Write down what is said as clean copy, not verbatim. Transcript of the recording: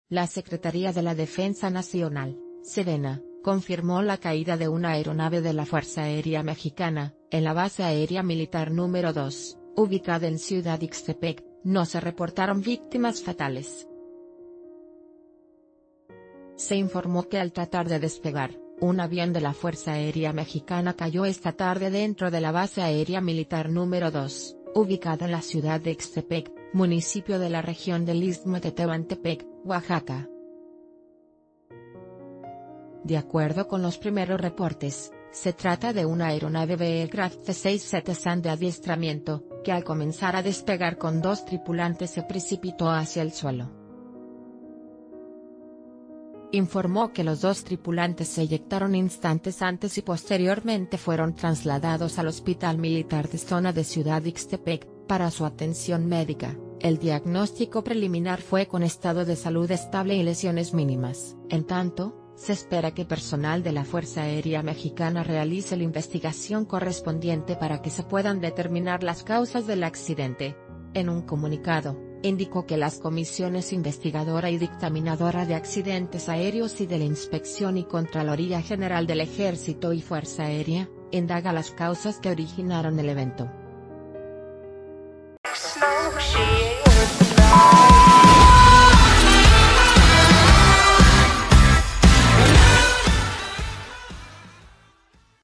La Secretaría de la Defensa Nacional, Sedena, confirmó la caída de una aeronave de la Fuerza Aérea Mexicana, en la Base Aérea Militar número 2, ubicada en Ciudad Ixtepec. No se reportaron víctimas fatales. Se informó que al tratar de despegar, un avión de la Fuerza Aérea Mexicana cayó esta tarde dentro de la Base Aérea Militar número 2, ubicada en la ciudad de Ixtepec, municipio de la región del Istmo de Tehuantepec, Oaxaca. De acuerdo con los primeros reportes, se trata de una aeronave Beechcraft C-6 de adiestramiento, que al comenzar a despegar con 2 tripulantes se precipitó hacia el suelo. Informó que los 2 tripulantes se eyectaron instantes antes y posteriormente fueron trasladados al Hospital Militar de Zona de Ciudad Ixtepec, para su atención médica. El diagnóstico preliminar fue con estado de salud estable y lesiones mínimas. En tanto, se espera que personal de la Fuerza Aérea Mexicana realice la investigación correspondiente para que se puedan determinar las causas del accidente. En un comunicado, indicó que las comisiones investigadora y dictaminadora de accidentes aéreos y de la Inspección y Contraloría General del Ejército y Fuerza Aérea, indaga las causas que originaron el evento.